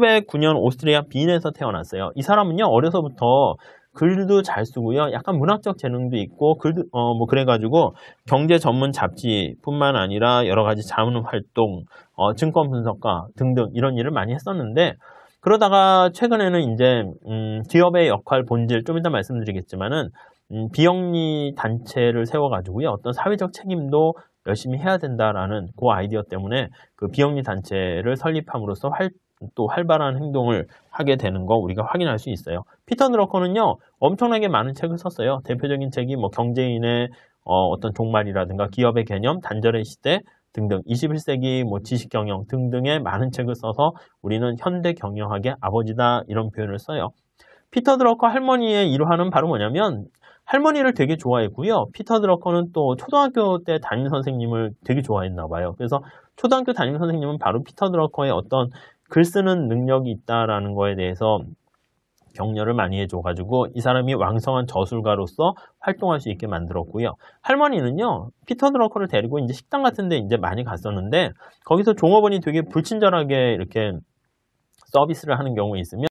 1509년 오스트리아 빈에서 태어났어요. 이 사람은요, 어려서부터 글도 잘 쓰고요. 약간 문학적 재능도 있고, 글도, 그래가지고 경제 전문 잡지뿐만 아니라 여러 가지 자문 활동, 증권 분석가 등등 이런 일을 많이 했었는데, 그러다가 최근에는 이제, 기업의 역할, 본질, 좀 이따 말씀드리겠지만은, 비영리 단체를 세워가지고요. 어떤 사회적 책임도 열심히 해야 된다라는 그 아이디어 때문에 그 비영리 단체를 설립함으로써 또 활발한 행동을 하게 되는 거 우리가 확인할 수 있어요. 피터 드러커는요, 엄청나게 많은 책을 썼어요. 대표적인 책이 뭐 경제인의 어떤 종말이라든가 기업의 개념, 단절의 시대 등등 21세기 뭐 지식경영 등등의 많은 책을 써서 우리는 현대 경영학의 아버지다 이런 표현을 써요. 피터 드러커 할머니의 일화는 바로 뭐냐면 할머니를 되게 좋아했고요. 피터 드러커는 또 초등학교 때 담임 선생님을 되게 좋아했나 봐요. 그래서 초등학교 담임 선생님은 바로 피터 드러커의 어떤 글 쓰는 능력이 있다라는 거에 대해서 격려를 많이 해줘가지고 이 사람이 왕성한 저술가로서 활동할 수 있게 만들었고요. 할머니는요, 피터 드러커를 데리고 이제 식당 같은 데 이제 많이 갔었는데 거기서 종업원이 되게 불친절하게 이렇게 서비스를 하는 경우가 있으면